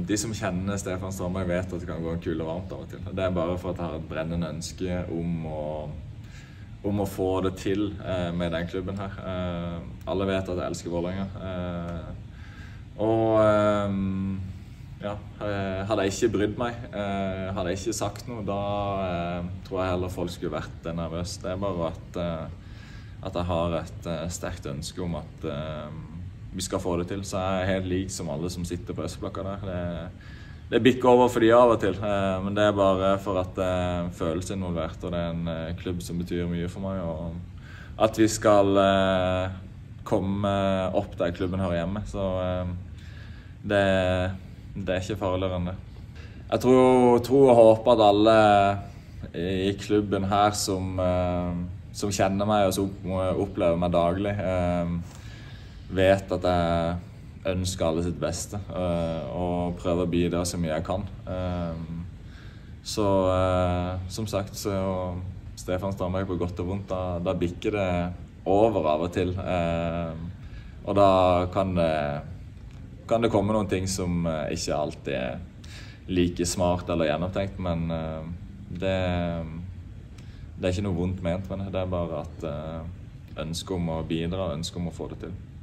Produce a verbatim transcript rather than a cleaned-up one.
de som kjenner Stefan Strandberg vet at det kan gå en kule varmt av og til. Det er bare for at jeg har et brennende ønske om å, om å få det til eh, med den klubben her. Eh, alle vet at jeg elsker Vålerenga. Eh, og eh, ja, hadde jeg ikke brydd meg, eh, hadde jeg ikke sagt noe, da eh, tror jeg heller folk skulle vært nervøs. Det er bare at, eh, at jeg har et eh, sterkt ønske om at eh, vi skal få det til. Så jeg er helt lik som alle som sitter på Østblokka der. Det, det bikker over for de av og til, eh, men det er bare for at det er følelse involvert, og det er en eh, klubb som betyr mye for meg, og at vi skal eh, komme opp der klubben hører hjemme. Så eh, det Det er ikke farligere enn det. Jeg tror, tror og håper at alle i klubben her som, som kjenner meg og som opplever meg daglig, vet at jeg ønsker alle sitt beste og prøver å bidra så mye jeg kan. Så som sagt, så Stefan Strandberg på godt og vondt, da, da bikker det over av og til. Og da kan det kan det komme noen ting som ikke alltid er like smart eller gjennomtenkt, men det, det er ikke noe vondt ment med det. Det er bare at ønske om å bidra og ønske om å få det til.